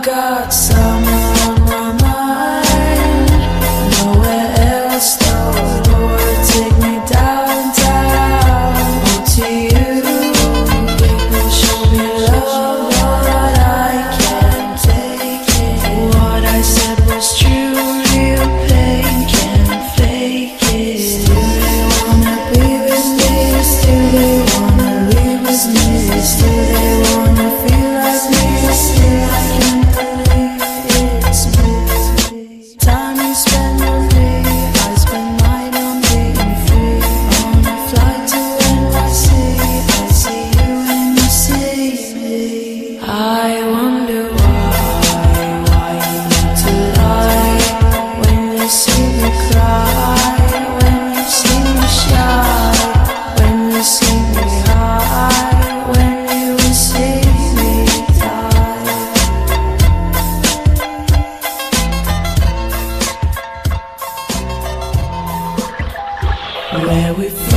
got summer on my mind, nowhere else though. Lord, take me downtown. Oh, to you, people show me love, but I can't take it. What I said was true, real pain can't fake it. Still they wanna be with me, still they wanna live with me, still they wanna feel like me, still I can't believe it's me. Time you spend on me, I spend mine on being free. On a flight to NYC, I see you and you see me. I wonder why you need to lie when you see me cry, when you see me shy, when you see me high, when you see me die. Where we from?